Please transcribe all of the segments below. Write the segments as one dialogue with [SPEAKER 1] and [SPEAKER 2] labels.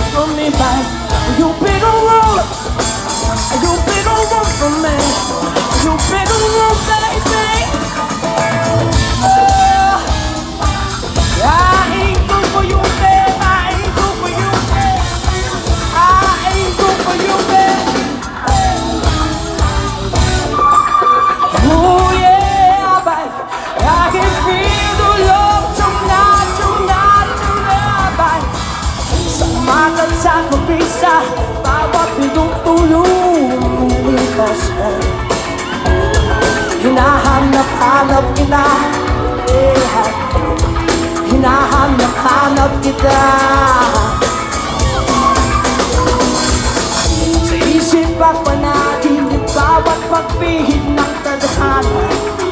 [SPEAKER 1] for me, babe? You pick a room. You pick a room for me. You pick a room, baby. I ain't good for you, babe. I ain't good for you, babe. I ain't good for you, babe. Oh yeah, babe. I can feel the love tonight, tonight, tonight, babe. Samagal sa kabisa, bawat pinutulong lumipas, babe. Hinahanap-hanap kita, yeah. Hinahanap-hanap kita. Sa isip at panaginip, bawat pagpihit ng tadhana,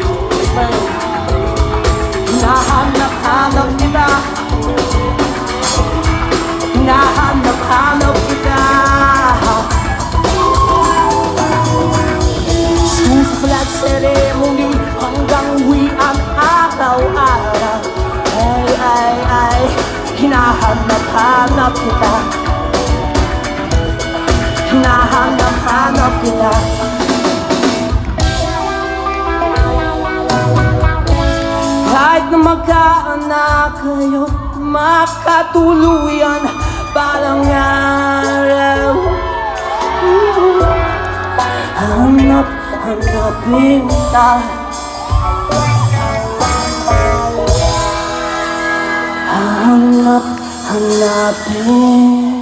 [SPEAKER 1] hinahanap-hanap kita. Hinahanap-hanap kita. Susulat seremoni hanggang uwi ang araw-araw. Ay, hinahanap-hanap kita. Hinahanap-hanap kita. Kahit na magkaanak kayo, makatuluyan balang araw. Hanap-hanapin kita. Hanap-hanapin